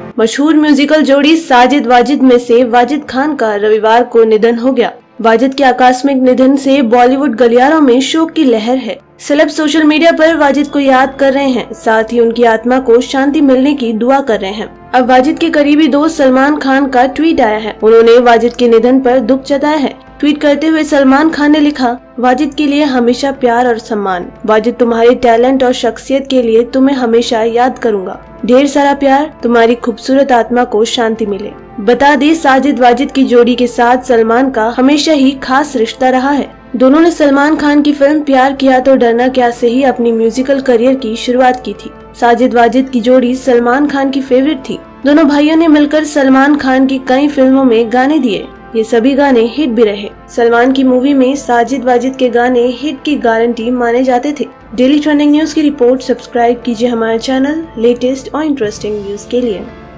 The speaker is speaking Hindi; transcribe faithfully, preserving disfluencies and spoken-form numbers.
मशहूर म्यूजिकल जोड़ी साजिद वाजिद में से वाजिद खान का रविवार को निधन हो गया। वाजिद के आकस्मिक निधन से बॉलीवुड गलियारों में शोक की लहर है। सेलेब सोशल मीडिया पर वाजिद को याद कर रहे हैं, साथ ही उनकी आत्मा को शांति मिलने की दुआ कर रहे हैं। अब वाजिद के करीबी दोस्त सलमान खान का ट्वीट आया है। उन्होंने वाजिद के निधन पर दुख जताया है। ट्वीट करते हुए सलमान खान ने लिखा, वाजिद के लिए हमेशा प्यार और सम्मान। वाजिद, तुम्हारे टैलेंट और शख्सियत के लिए तुम्हें हमेशा याद करूंगा। ढेर सारा प्यार, तुम्हारी खूबसूरत आत्मा को शांति मिले। बता दें, साजिद वाजिद की जोड़ी के साथ सलमान का हमेशा ही खास रिश्ता रहा है। दोनों ने सलमान खान की फिल्म प्यार किया तो डरना क्या से ही अपनी म्यूजिकल करियर की शुरुआत की थी। साजिद वाजिद की जोड़ी सलमान खान की फेवरेट थी। दोनों भाइयों ने मिलकर सलमान खान की कई फिल्मों में गाने दिए। ये सभी गाने हिट भी रहे। सलमान की मूवी में साजिद वाजिद के गाने हिट की गारंटी माने जाते थे। डेली ट्रेंडिंग न्यूज की रिपोर्ट सब्सक्राइब कीजिए हमारे चैनल लेटेस्ट और इंटरेस्टिंग न्यूज के लिए।